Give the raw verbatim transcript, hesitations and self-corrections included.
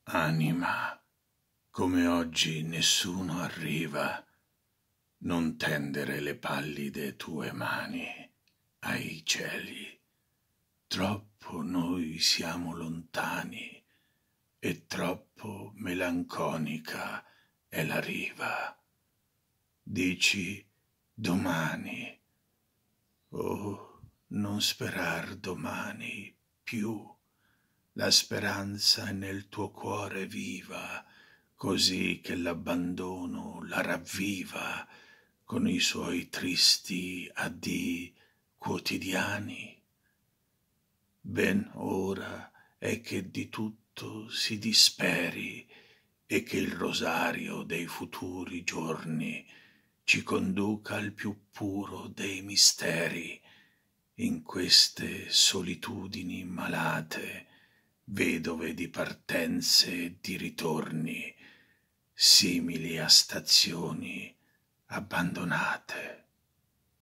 Anima, come oggi nessuno arriva, non tendere le pallide tue mani ai cieli. Troppo noi siamo lontani e troppo melanconica è la riva. Dici domani, oh, non sperar domani più. La speranza è nel tuo cuore viva, così che l'abbandono la ravviva con i suoi tristi addii quotidiani. Ben ora è che di tutto si disperi e che il rosario dei futuri giorni ci conduca al più puro dei misteri. In queste solitudini malate, vedove di partenze e di ritorni, simili a stazioni abbandonate.